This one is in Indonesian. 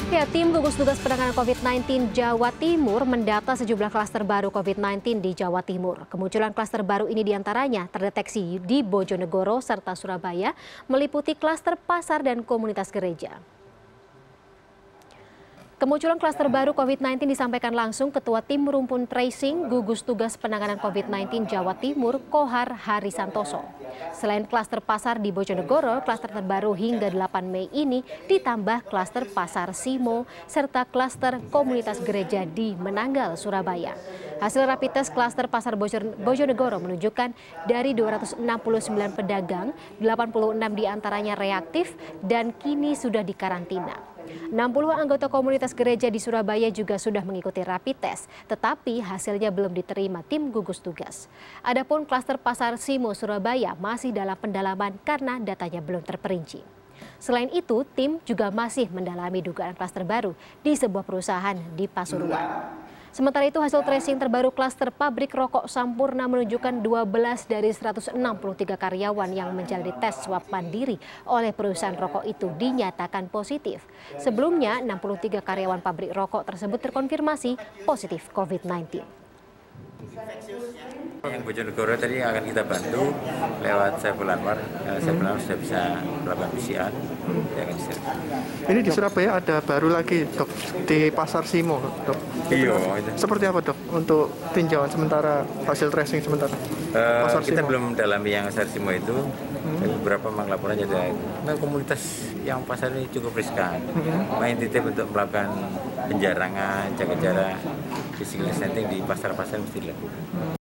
Ya, tim gugus tugas penanganan COVID-19 Jawa Timur mendata sejumlah klaster baru COVID-19 di Jawa Timur. Kemunculan klaster baru ini diantaranya terdeteksi di Bojonegoro serta Surabaya, meliputi klaster pasar dan komunitas gereja. Kemunculan klaster baru COVID-19 disampaikan langsung Ketua Tim Rumpun Tracing Gugus Tugas Penanganan COVID-19 Jawa Timur, Kohar Hari Santoso. Selain klaster pasar di Bojonegoro, klaster terbaru hingga 8 Mei ini ditambah klaster pasar Simo serta klaster komunitas gereja di Menanggal, Surabaya. Hasil rapid test klaster pasar Bojonegoro menunjukkan dari 269 pedagang, 86 diantaranya reaktif dan kini sudah dikarantina. 60 anggota komunitas gereja di Surabaya juga sudah mengikuti rapid test, tetapi hasilnya belum diterima tim gugus tugas. Adapun klaster pasar Simo Surabaya masih dalam pendalaman karena datanya belum terperinci. Selain itu, tim juga masih mendalami dugaan klaster baru di sebuah perusahaan di Pasuruan. Sementara itu, hasil tracing terbaru klaster pabrik rokok Sampurna menunjukkan 12 dari 163 karyawan yang menjalani tes swab mandiri oleh perusahaan rokok itu dinyatakan positif. Sebelumnya, 63 karyawan pabrik rokok tersebut terkonfirmasi positif COVID-19. Yang Bojonegoro tadi akan kita bantu lewat Saiful Anwar. Saiful Anwar sudah bisa melakukan PCR. Ini di Surabaya ada baru lagi, Dok, di Pasar Simo, Dok. Iya. Seperti apa, Dok, untuk tinjauan sementara hasil tracing sementara? Pasar kita Simo belum mendalami yang Pasar Simo itu. Beberapa memang laporan ada komunitas yang pasar ini cukup riskan. Main titip untuk melakukan penjarangan, jaga jarak, physical distancing di pasar-pasar mesti dilakukan.